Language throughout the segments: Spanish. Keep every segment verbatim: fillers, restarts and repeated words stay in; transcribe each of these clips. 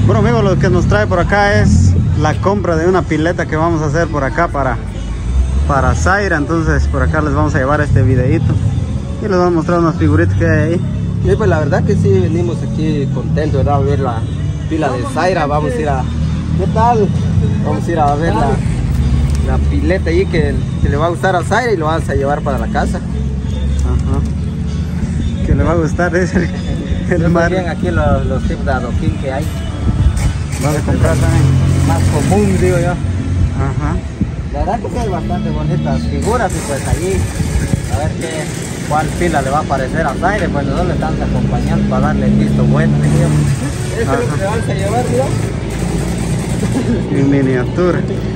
Bueno amigos, lo que nos trae por acá es la compra de una pileta que vamos a hacer por acá para, para Zaira. Entonces por acá les vamos a llevar este videito y les vamos a mostrar unas figuritas que hay ahí. Sí, pues la verdad que sí, venimos aquí contentos, ¿verdad? A ver la pila de Zaira. Vamos a ir a... ¿Qué tal? Vamos a ir a ver la, la pileta ahí que, que le va a gustar a Zaira y lo vamos a llevar para la casa. Ajá. Que le va a gustar ese el mar. Bien aquí los, los tipos de adoquín que hay. Vamos a comprar también. Más común, digo yo. Ajá. La verdad que sí hay bastante bonitas figuras y pues allí a ver qué, cuál pila le va a parecer a Zaira. Pues nosotros le estamos acompañando para darle el visto bueno. Este es lo que le vamos a llevar, ¿no? En miniatura.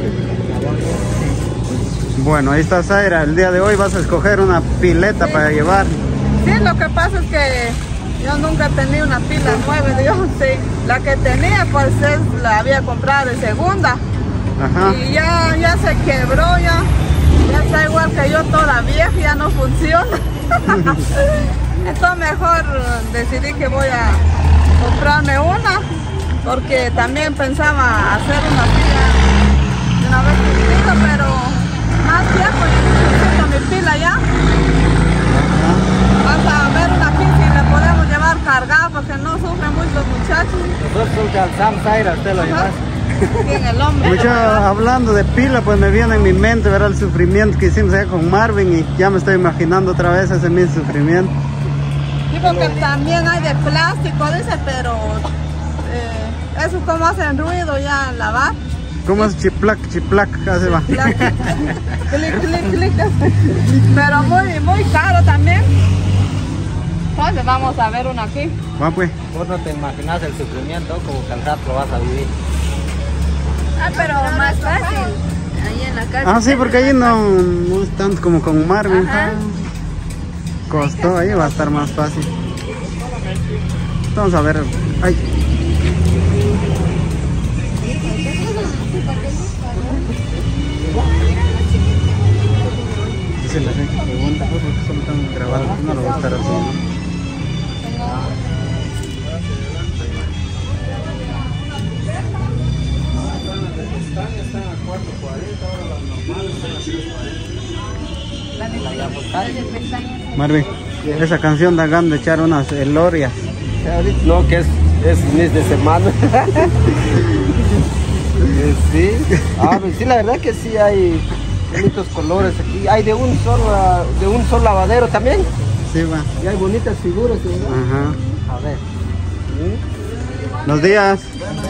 Bueno, ahí está Zaira. El día de hoy vas a escoger una pileta, sí, para llevar. Sí, lo que pasa es que yo nunca he tenido una pila nueva, Dios, sí. La que tenía pues es, la había comprado de segunda. Ajá. Y ya, ya se quebró, ya, ya está igual que yo, toda vieja, ya no funciona. Entonces mejor decidí que voy a comprarme una, porque también pensaba hacer una pila de una vez contigo, pero más tiempo yo necesito mi pila ya. Vamos a ver una aquí si le podemos llevar cargada porque no sufren mucho los muchachos. Nosotros calzamos Zaira, usted lo lleva. Sí, en el hombro. Mucho hablando de pila, pues me viene en mi mente ver el sufrimiento que hicimos allá con Marvin y ya me estoy imaginando otra vez ese mismo sufrimiento. Sí, porque también hay de plástico, dice, pero eh, eso como hacen ruido ya al lavar. ¿Cómo es? Chiplac, chiplac, hace va. Clic, clic, clic. Pero muy, muy caro también. Entonces vamos a ver una aquí. Va pues. Vos no te imaginas el sufrimiento como calzado lo vas a vivir. Ah, pero más fácil. Ahí en la casa. Ah, sí, porque ahí no, no es tanto como con Marvin. Ajá. Costó, ahí va a estar más fácil. Vamos a ver. Ay. Dice la gente, pregunta, porque solo están grabando, no lo voy a estar haciendo. Marvin, esa canción da ganas de echar unas elorias. No, que es, es mes de semana. Sí. Ah, pues sí, la verdad que sí hay bonitos colores aquí. Hay de un solo, de un solo lavadero también. Sí, va. Y hay bonitas figuras, ¿verdad? Ajá. A ver. Buenos días.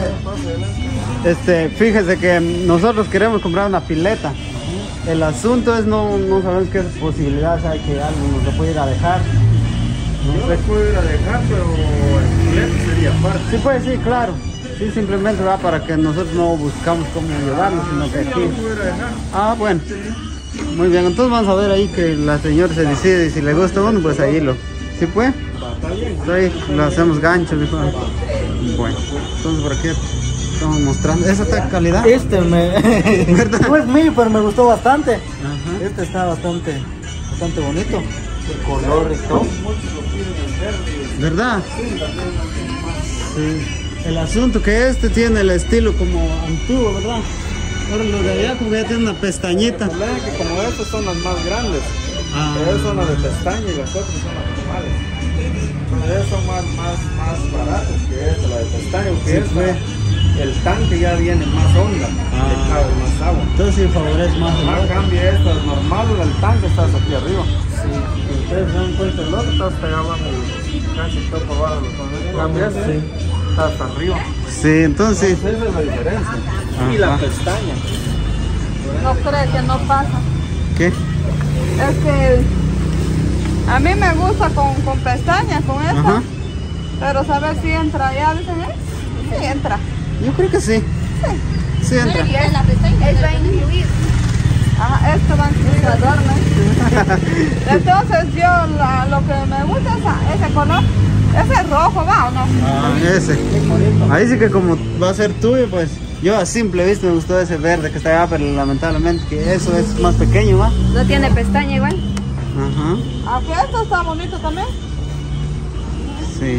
Este, fíjese que nosotros queremos comprar una pileta. El asunto es no, no sabemos qué posibilidades hay que alguien nos lo puede ir a dejar. No yo sé. Puedo ir a dejar, pero el pileta sería aparte. Sí, pues sí, claro. Sí, simplemente va para que nosotros no buscamos cómo llevarlo, sino que aquí. Ah, bueno. Muy bien, entonces vamos a ver ahí que la señora se decide y si le gusta uno, pues ahí lo. ¿Sí pues? Está bien. Ahí lo hacemos gancho, dijo. Bueno, entonces por aquí estamos mostrando. ¿Esa está de calidad? Este me... no es mío, pero me gustó bastante. Ajá. Este está bastante, bastante bonito. El color y todo. ¿Verdad? Sí. El asunto que este tiene el estilo como antiguo, ¿verdad? Ahora lo de allá como que ya tiene una pestañita. El problema es que como estas son las más grandes. Ah. Pero son las de pestaña y las otras son las normales. Entonces esas son más, más, más baratas que esta, la de pestaña. Porque Sí, esta, fue. el tanque ya viene más honda, Ah. le cabe más agua. Entonces sí favorece más el Más otro. cambia esta, es normal, el tanque está aquí arriba. Sí. Si ustedes se dan cuenta, el otro está hasta allá abajo, casi está por abajo. Cambia ese, Sí. está hasta arriba. Sí, entonces. Esa es la diferencia. Ajá. Y la pestaña. No cree que no pasa. ¿Qué? Es que a mí me gusta con, con pestañas, con esta. Ajá. Pero saber si entra ya, dicen, ¿eh? Sí entra. Yo creo que sí. Sí entra. Y es la pestaña. Es va a incluir. Ajá, esto va a incluir adorno. Entonces yo la, lo que me gusta es esa- ese color. Ese rojo, ¿va o no? Ah, ese. Ahí sí que como va a ser tuyo, pues yo a simple vista me gustó ese verde que está allá, pero lamentablemente que eso es más pequeño, ¿va? No tiene pestaña igual. Ajá. Aquí esto está bonito también. Sí.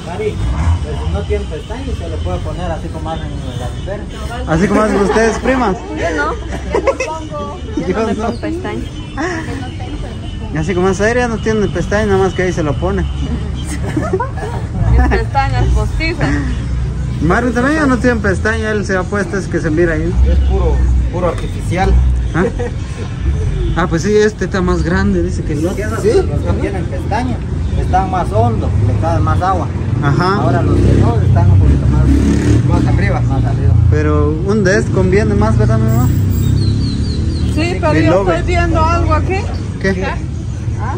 Cari, pues si no tiene pestañas se le puede poner así como hacen las mujeres. Así como hacen ustedes, primas. Yo no, yo no pongo, yo no me pongo pestañas. Así como es aérea, no tiene pestañas, nada más que ahí se lo pone. Mis pestañas postizas. Marvin también ya no tiene pestañas, él se ha puesto, es que se mira ahí. Es puro, puro artificial. ¿Ah? Ah, pues sí, este está más grande, dice que no. ¿Sí? Los que tienen pestañas están más hondos, le cae más agua. Ajá. Ahora los que no están un poquito más, más arriba. Más arriba. Pero un de estos conviene más, ¿verdad, mi mamá? Sí, pero Mi yo lover. estoy viendo algo aquí. ¿Qué? ¿Ah?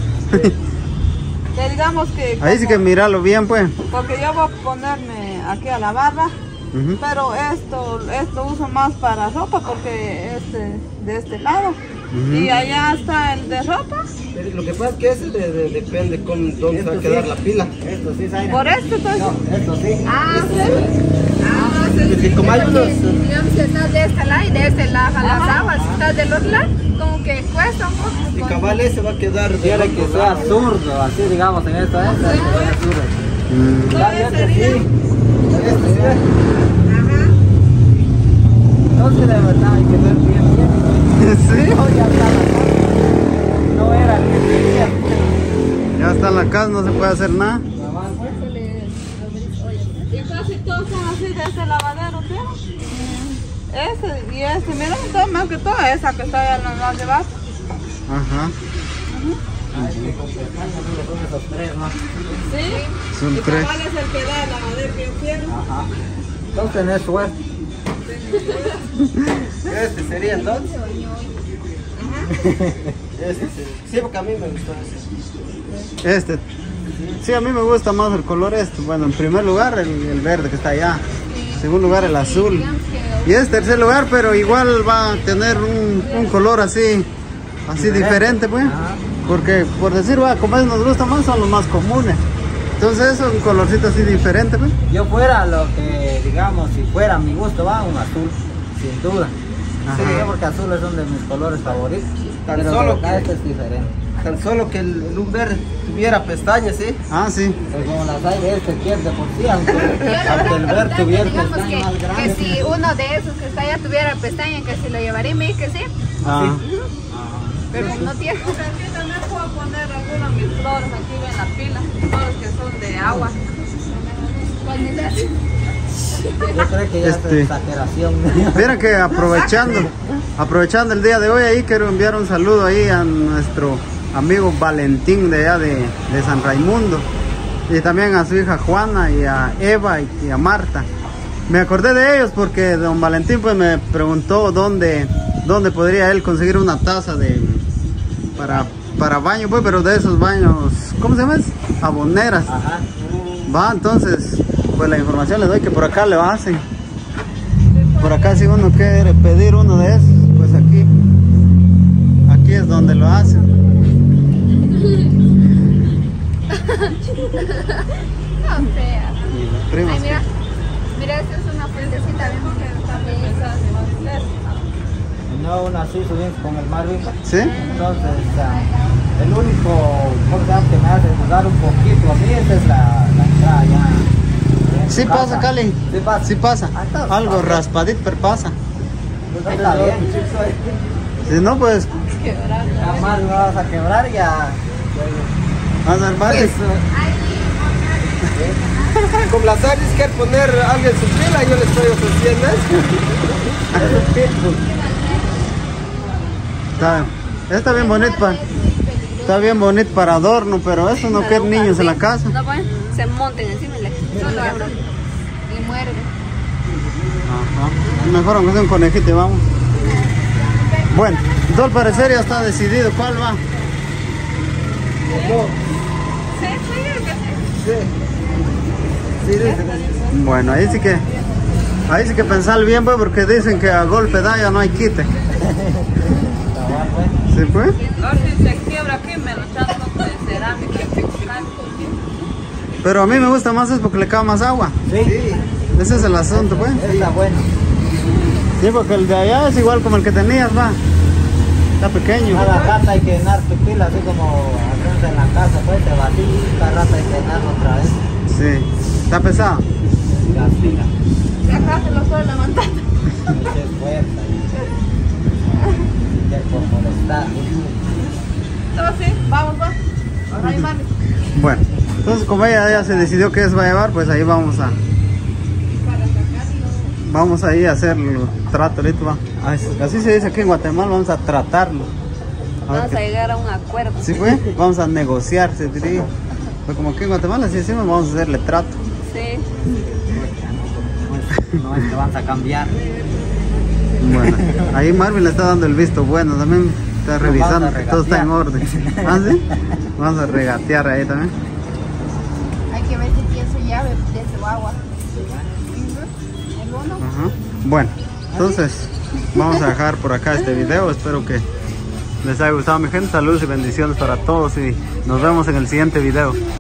Que digamos que... Ahí sí que como- míralo bien, pues. Porque yo voy a ponerme aquí a la barra, Ujú. pero esto esto uso más para ropa porque es de, de este lado. Ujú. Y allá está el de ropa. Pero lo que pasa es que ese de- de- depende con dónde se va a quedar la pila. Esto sí, Zaira. Por esto estoy... No, esto sí. Ah, sí. Ah, Porque como hay unos... digamos que estás de este lado y de este lado a las aguas, si estás del otro lado, como que cuesta un poco. Y cabal ese va a quedar... de Quiere que otro sea lado. zurdo, así digamos en esto, esto, Sí, esto pues. es zurdo. Mm. Entonces sería... Este sí. Entonces de verdad hay que ver bien, bien. Sí, No, ya está la casa. No era el que quería. ya está en la casa, no se puede hacer nada. Y casi todos son así de ese lavadero, ¿sí? Ese y ese, mira, todo más que todo esa que está allá en la de abajo. Ajá. Esos tres, ¿no? ¿Sí? Son Y tres. cabal es el que da el lavadero que yo quiero. Ajá. Entonces tenés suerte. Este sería entonces. Este sería. Sí, porque a mí me gustó ese. Este. Sí, a mí me gusta más el color este. Bueno, en primer lugar el, el verde que está allá. En segundo lugar el azul. Y es tercer lugar, pero igual va a tener un, un color así, así diferente, pues. Porque por decir, va, como es, nos gusta más, son los más comunes. Entonces es un colorcito así diferente, pues. Yo fuera lo que, digamos, si fuera mi gusto, va un azul, sin duda. Ajá. Sí, yo porque azul es uno de mis colores favoritos. Tan Pero solo de verdad que- este es diferente. Tan solo que el, el un verde tuviera pestañas, ¿sí? Ah, sí. Pues como las hay de este pierde por sí, aunque, aunque el ver tuviera digamos pestañas que, más que grandes. si uno de esos que está allá tuviera pestaña, que si lo llevaría, me dice que sí, Ah. pero no tiene. Porque aquí también puedo poner algunas de mis flores aquí en la pila, flores que son de agua. Yo creo que ya Este. es exageración. Mira que aprovechando, aprovechando el día de hoy, ahí quiero enviar un saludo ahí a nuestro amigo Valentín de allá de, de San Raimundo. Y también a su hija Juana y a Eva y, y a Marta. Me acordé de ellos porque don Valentín pues me preguntó dónde, dónde podría él conseguir una taza de para, para baño, pues, pero de esos baños, ¿cómo se llama? Aboneras. Ajá. Va, entonces, pues la información les doy que por acá le hacen. Por acá si uno quiere pedir uno de esos, pues aquí, aquí es donde lo hacen. No sea. Y las primas. Ay, mira, mira, esta es una fuentecita, ¿ves? No, una así subimos con el Marvin. ¿Sí? Entonces, ah, el único, ¿cómo se llama? Que me hace dudar un poquito a mí, esa es la, la entrada ya. Sí pasa, Cali. Sí pasa. Sí pasa. Ah, entonces, Algo pasa. raspadito, pero pasa. Pues ahí está bien. Si no, pues, Ya más no vas a quebrar ya. más al barrio. Como las áreas quiere poner algo en su pila, yo le estoy ofreciendo eso. Está, está bien bonito para, está bien bonito para adorno, pero eso no quiere niños en la casa. No, pues, se monten encima y le quiebran. Y muerden. Ajá. Mejor aunque sea un conejito y vamos. Bueno, entonces al parecer ya está decidido cuál va. Sí, sí, que sí. Sí, dice. Bueno, ahí sí que, ahí sí que pensar bien, pues, porque dicen que a golpe da ya no hay quite. ¿Sí, pues? Ahora si se quiebra aquí, me lo echan con de cerámica y picar. Pero a mí me gusta más es porque le cae más agua. Sí, Ese es el asunto, pues. está bueno. Sí, porque el de allá es igual como el que tenías, va. Está pequeño. Cada rata hay que llenar tu pila, así como hacemos en la casa, pues te batís, cada rata hay que llenarlo otra vez. Sí. ¿Está pesado? Mira, mira. Dejáselo solo levantando. No te fuerza. Ya por molestar. Entonces, sí, vamos, vamos. Ahí, mami. Bueno, entonces como ella ya se decidió qué es va a llevar, pues ahí vamos a... Vamos ahí a hacer el trato, ahorita va. Así se dice aquí en Guatemala, vamos a tratarlo. A ver Vamos qué- a llegar a un acuerdo. ¿Sí fue? Vamos a negociar, se diría. Pues como aquí en Guatemala, si decimos, vamos a hacerle trato. Sí. No es que vas a cambiar. Bueno, ahí Marvin le está dando el visto bueno, también está revisando que todo está en orden. ¿Ah, sí? Vamos a regatear ahí también. Hay que ver si tiene su llave de su agua. El uno. Ajá. Bueno, entonces vamos a dejar por acá este video. Espero que les haya gustado, mi gente. Saludos y bendiciones para todos y nos vemos en el siguiente video.